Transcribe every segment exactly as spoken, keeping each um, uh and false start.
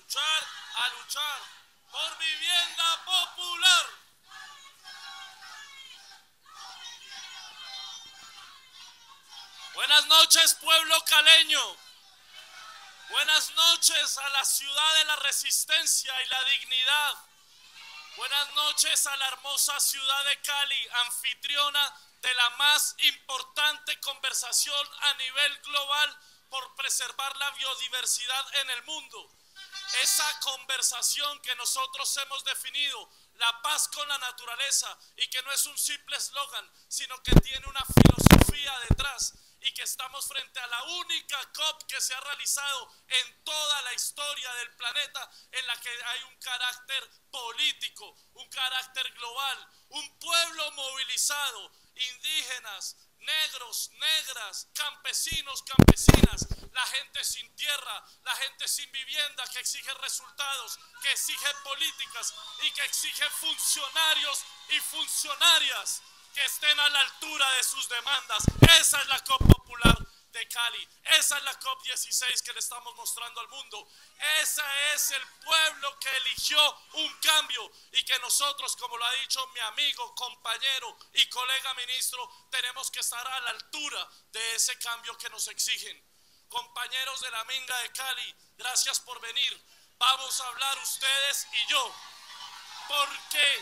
luchar, a luchar por vivienda popular. Buenas noches, pueblo caleño. Buenas noches a la ciudad de la resistencia y la dignidad. Buenas noches a la hermosa ciudad de Cali, anfitriona de la más importante conversación a nivel global por preservar la biodiversidad en el mundo. Esa conversación que nosotros hemos definido, la paz con la naturaleza, y que no es un simple eslogan, sino que tiene una filosofía detrás, y que estamos frente a la única COP que se ha realizado en toda la historia del planeta en la que hay un carácter político, un carácter global, un pueblo movilizado, indígenas, negros, negras, campesinos, campesinas, la gente sin tierra, la gente sin vivienda, que exige resultados, que exige políticas y que exige funcionarios y funcionarias que estén a la altura de sus demandas. Esa es la COP popular de Cali, esa es la COP dieciséis que le estamos mostrando al mundo. Ese es el pueblo que eligió un cambio y que nosotros, como lo ha dicho mi amigo, compañero y colega ministro, tenemos que estar a la altura de ese cambio que nos exigen. Compañeros de la Minga de Cali, gracias por venir. Vamos a hablar ustedes y yo. ¿Por qué?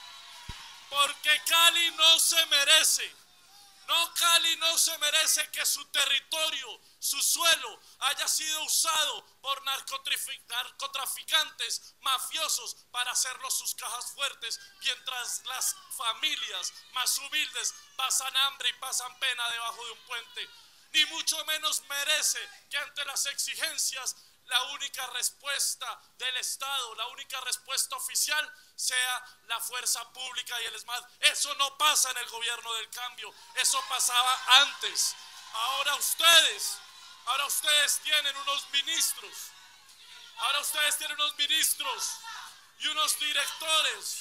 Porque Cali no se merece, no, Cali no se merece que su territorio, su suelo, haya sido usado por narcotraficantes, mafiosos, para hacerlos sus cajas fuertes, mientras las familias más humildes pasan hambre y pasan pena debajo de un puente. Ni mucho menos merece que ante las exigencias la única respuesta del Estado, la única respuesta oficial sea la fuerza pública y el ESMAD. Eso no pasa en el gobierno del cambio, eso pasaba antes. Ahora ustedes, ahora ustedes tienen unos ministros, ahora ustedes tienen unos ministros y unos directores.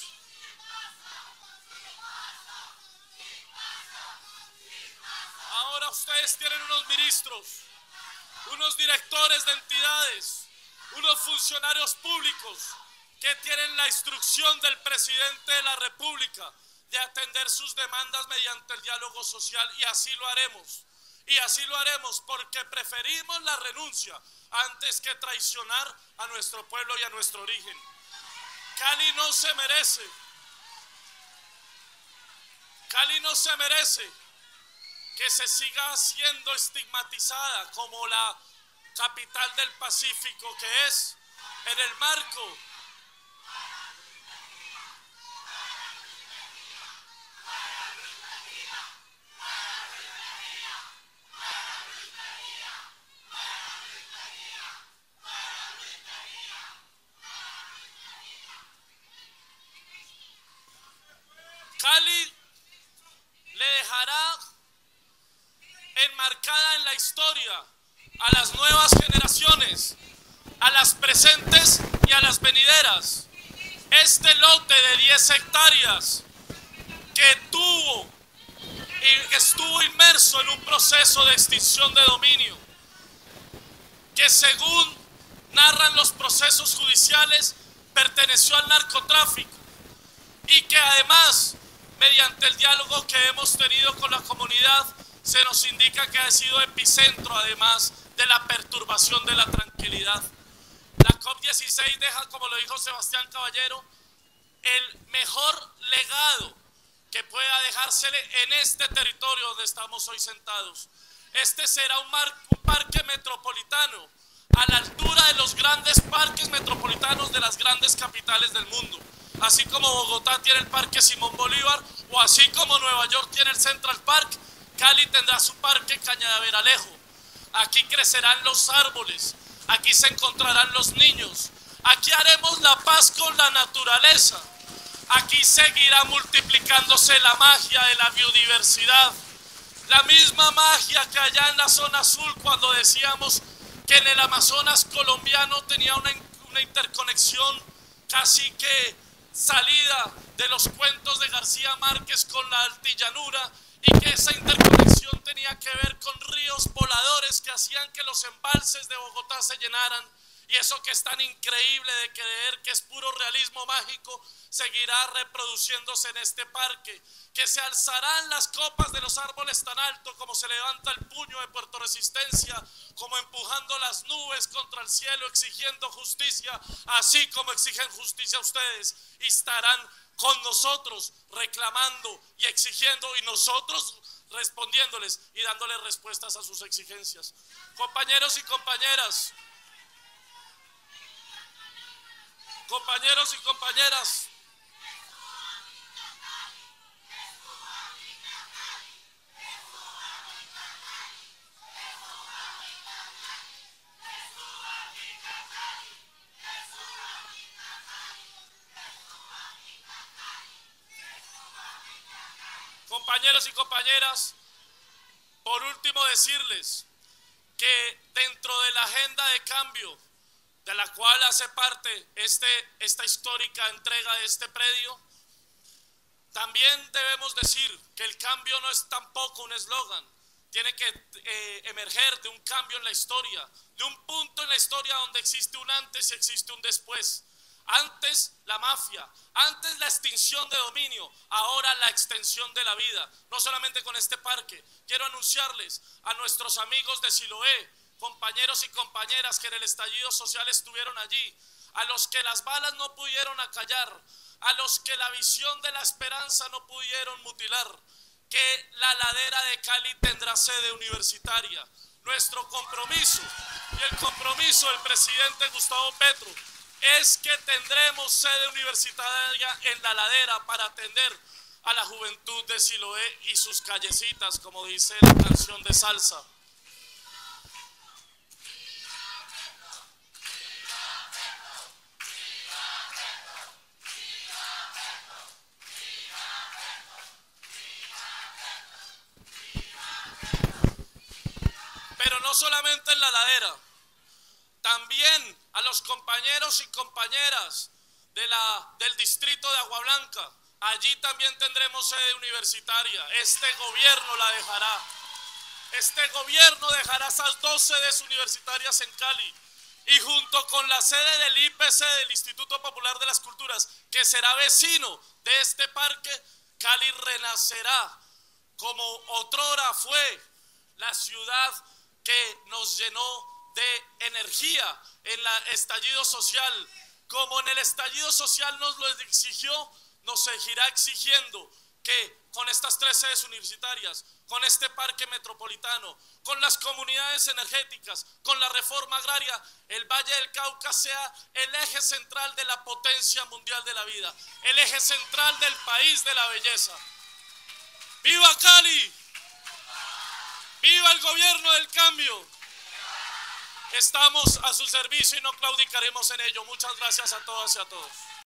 Ahora ustedes tienen unos ministros, unos directores de entidades, unos funcionarios públicos que tienen la instrucción del presidente de la República de atender sus demandas mediante el diálogo social, y así lo haremos. Y así lo haremos porque preferimos la renuncia antes que traicionar a nuestro pueblo y a nuestro origen. Cali no se merece, Cali no se merece que se siga siendo estigmatizada como la capital del Pacífico que es, en el marco Cali le dejará enmarcada en la historia a las nuevas generaciones, a las presentes y a las venideras, este lote de diez hectáreas que tuvo y que estuvo inmerso en un proceso de extinción de dominio, que según narran los procesos judiciales perteneció al narcotráfico, y que además, mediante el diálogo que hemos tenido con la comunidad, se nos indica que ha sido epicentro además de la perturbación de la tranquilidad. La COP dieciséis deja, como lo dijo Sebastián Caballero, el mejor legado que pueda dejársele en este territorio donde estamos hoy sentados. Este será un, mar, un parque metropolitano a la altura de los grandes parques metropolitanos de las grandes capitales del mundo. Así como Bogotá tiene el Parque Simón Bolívar, o así como Nueva York tiene el Central Park, Cali tendrá su Parque Cañaveralejo. Aquí crecerán los árboles, aquí se encontrarán los niños, aquí haremos la paz con la naturaleza, aquí seguirá multiplicándose la magia de la biodiversidad, la misma magia que allá en la zona azul, cuando decíamos que en el Amazonas colombiano tenía una, una interconexión casi que salida de los cuentos de García Márquez con la altillanura, y que esa interconexión tenía que ver con ríos voladores que hacían que los embalses de Bogotá se llenaran, Y eso que es tan increíble de creer que es puro realismo mágico, seguirá reproduciéndose en este parque, que se alzarán las copas de los árboles tan alto como se levanta el puño de Puerto Resistencia, como empujando las nubes contra el cielo, exigiendo justicia, así como exigen justicia ustedes, y estarán con nosotros reclamando y exigiendo, y nosotros respondiéndoles y dándoles respuestas a sus exigencias. Compañeros y compañeras, compañeros y compañeras, compañeros y compañeras, por último decirles que dentro de la agenda de cambio de la cual hace parte este, esta histórica entrega de este predio, también debemos decir que el cambio no es tampoco un eslogan, tiene que eh, emerger de un cambio en la historia, de un punto en la historia donde existe un antes y existe un después. Antes la mafia, antes la extinción de dominio, ahora la extensión de la vida. No solamente con este parque, quiero anunciarles a nuestros amigos de Siloé, compañeros y compañeras que en el estallido social estuvieron allí, a los que las balas no pudieron acallar, a los que la visión de la esperanza no pudieron mutilar, que la ladera de Cali tendrá sede universitaria. Nuestro compromiso y el compromiso del presidente Gustavo Petro es que tendremos sede universitaria en la ladera para atender a la juventud de Siloé y sus callecitas, como dice la canción de salsa. Pero no solamente en la ladera, también a los compañeros y compañeras de la, del distrito de Agua Blanca, allí también tendremos sede universitaria. Este gobierno la dejará. Este gobierno dejará esas dos sedes universitarias en Cali. Y junto con la sede del I P C, del Instituto Popular de las Culturas, que será vecino de este parque, Cali renacerá como otrora fue la ciudad que nos llenó de energía en el estallido social. Como en el estallido social nos lo exigió, nos seguirá exigiendo que con estas tres sedes universitarias, con este parque metropolitano, con las comunidades energéticas, con la reforma agraria, el Valle del Cauca sea el eje central de la potencia mundial de la vida, el eje central del país de la belleza. ¡Viva Cali! ¡Viva el gobierno del cambio! Estamos a su servicio y no claudicaremos en ello. Muchas gracias a todas y a todos.